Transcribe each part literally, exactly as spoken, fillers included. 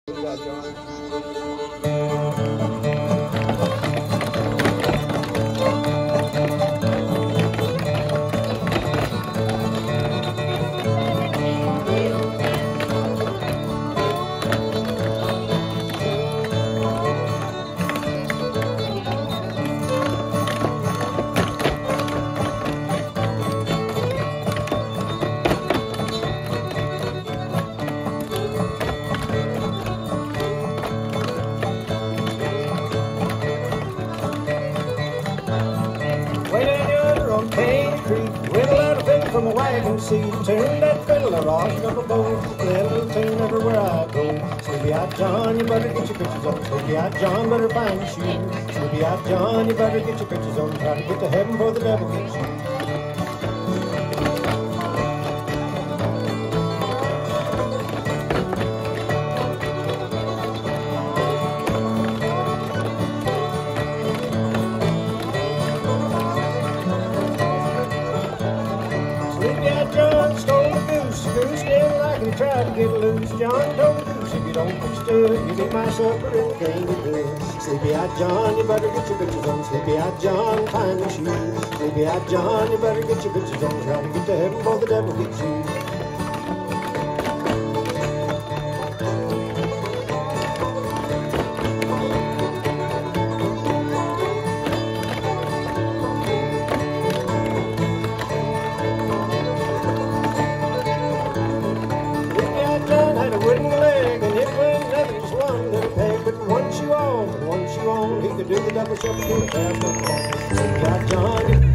From a wagon seat, turn that fiddle, a rocking up a bowl, play a little tune everywhere I go. Sleepy-eyed John, you better get your pictures on. Sleepy-eyed John, better find your shoes. Sleepy-eyed John, you better get your pictures on. Try to get to heaven before the devil gets you. John stole a goose, the goose didn't like it, he tried to get loose. John told the goose, if you don't put stood, you get my supper and the game is good. Sleepy-eyed John, you better get your bitches on. Sleepy-eyed John, find your shoes. Sleepy-eyed John, you better get your bitches on. Try to get to heaven before the devil gets you. Once you on, he could do the double shuffle to the fast one. Sleepy-eyed John.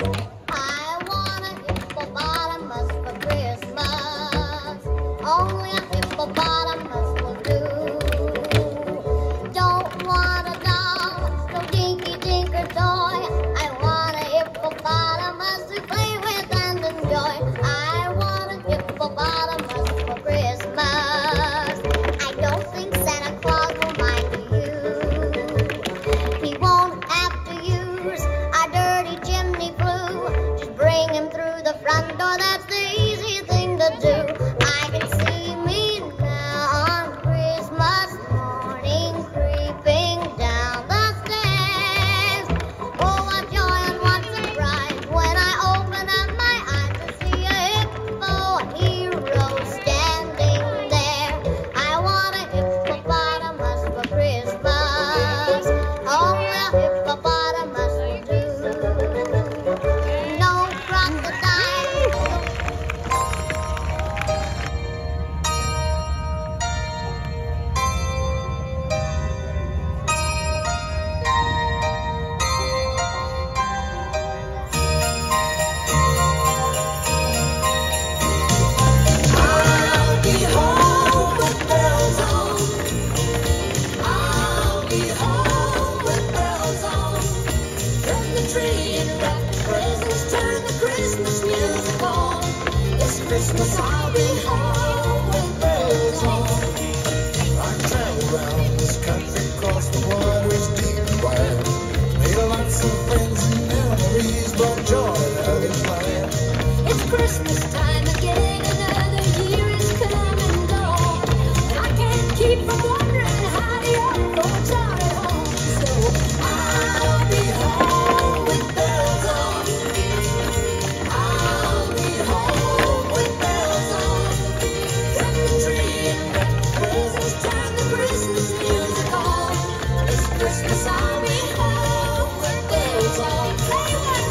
I want a hippopotamus for Christmas. Only 'Cause it's time the Christmas music on. It's Christmas I'll be home when there's on. Say one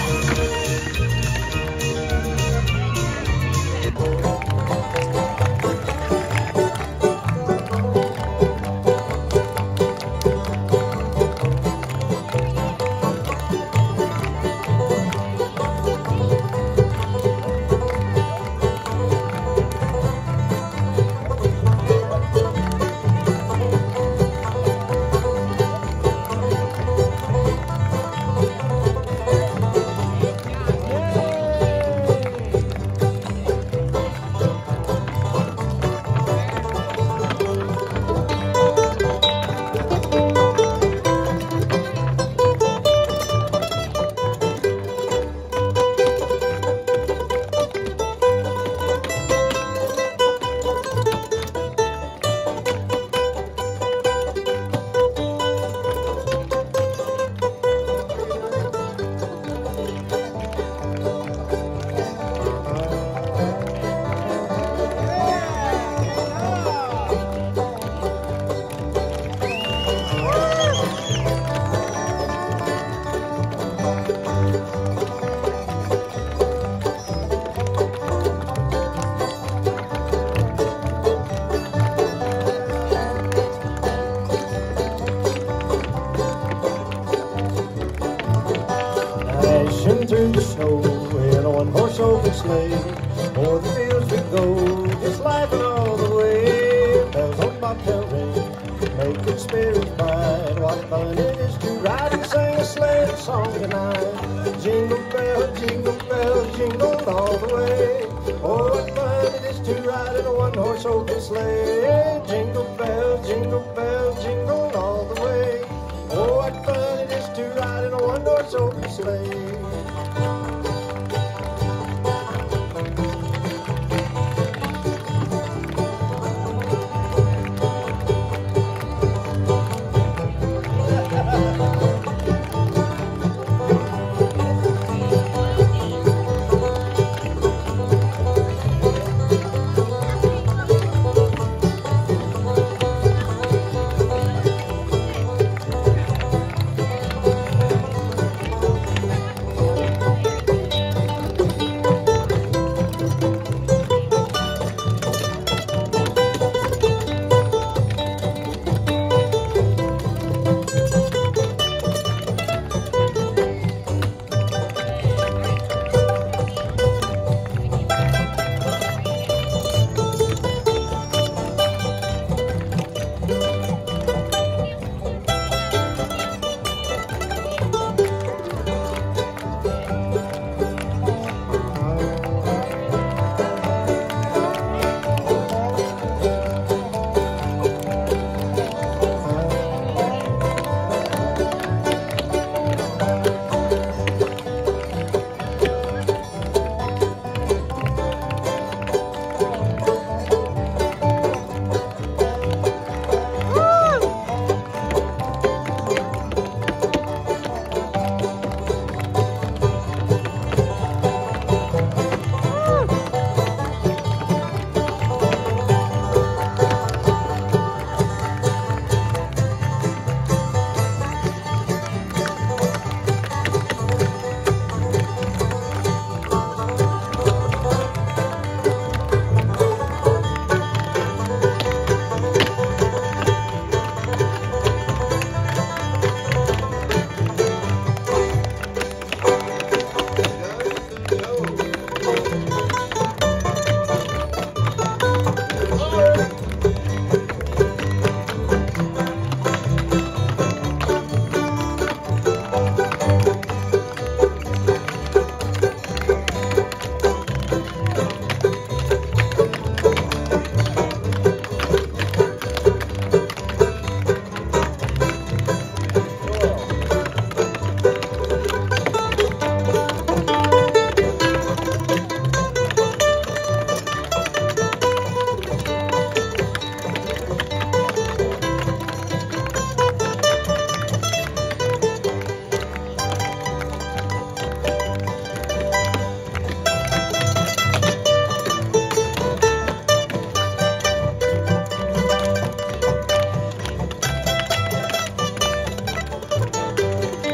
Dashing through the snow in a one-horse open sleigh. O'er the fields we go, just laughing all the way. Bells on bobtail ring, making spirits bright. What fun it is to ride and sing a sleigh song tonight. Jingle bell, jingle bell, jingle all the way. Oh, what fun it is to ride in a one-horse open sleigh. Jingle bell, jingle bell, jingle all the way. Oh, what fun it is to ride in a one-horse open sleigh.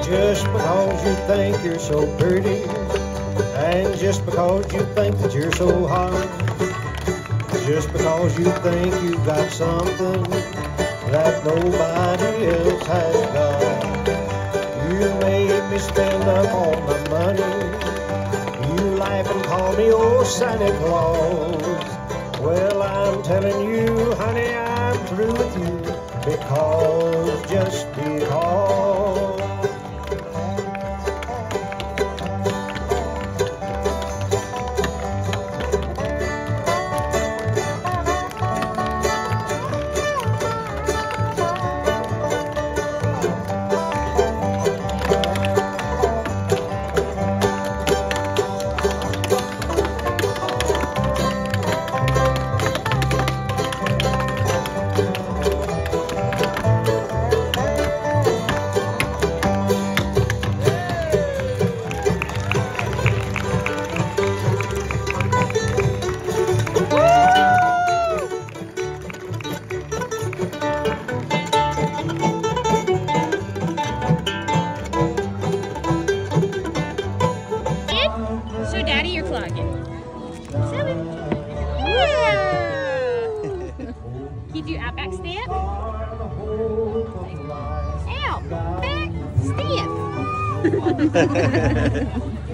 Just because you think you're so pretty, and just because you think that you're so hot, just because you think you've got something that nobody else has got. You made me spend up all my money. You laugh and call me old Santa Claus. Well, I'm telling you, honey, I'm through with you, because, just because. Show Daddy your clogging. Yeah. Can you do outback step? Out, back, step.